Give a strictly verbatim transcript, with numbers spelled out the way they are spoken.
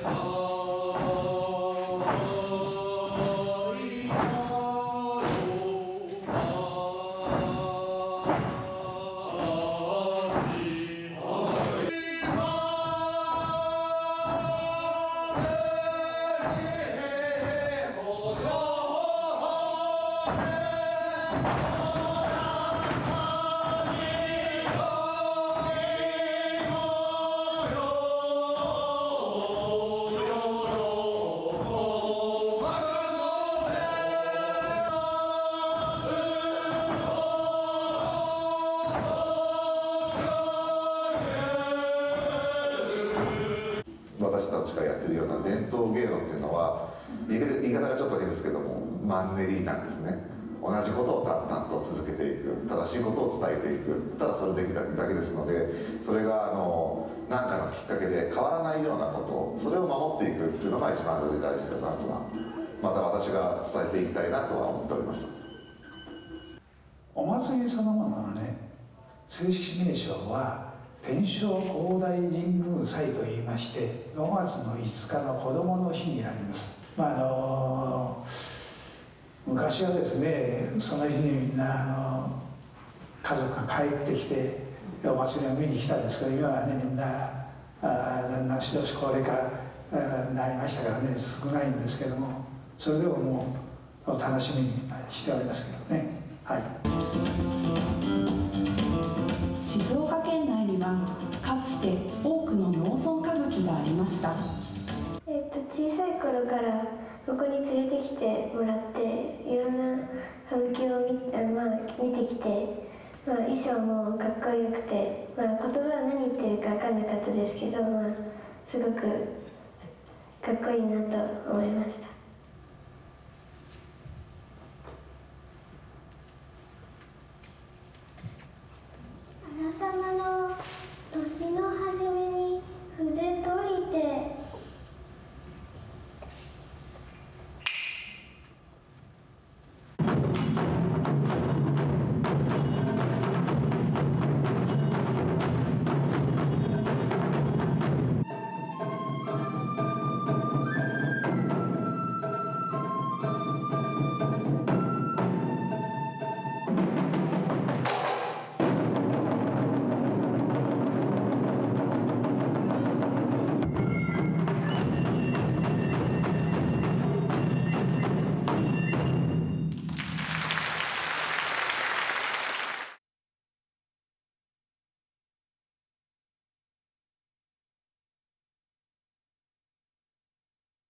私たちがやってるような伝統芸能っていうのは言い方がちょっと変ですけどもマンネリなんですね。同じことを淡々と続けていく、正しいことを伝えていく、ただそれだけですので、それがあの何かのきっかけで変わらないようなこと、それを守っていくっていうのが一番大事だなとは、また私が伝えていきたいなとは思っております。 お祭りそのもののね、正式名称は天正高大神宮祭といいまして、ごがつのいつかの子どもの日にあります。まああの昔はですね、その日にみんなあの家族が帰ってきてお祭りを見に来たんですけど、今はねみんなあだんだん少子高齢化になりましたからね、少ないんですけども、それでももう楽しみにしておりますけどね。はい。 静岡県内にはかつて多くの農村歌舞伎がありました。 えっと小さい頃からここに連れてきてもらっていろんな歌舞伎を 見,、まあ、見てきて、まあ、衣装もかっこよくて、まあ、言葉は何言ってるか分かんなかったですけど、まあ、すごくかっこいいなと思いました。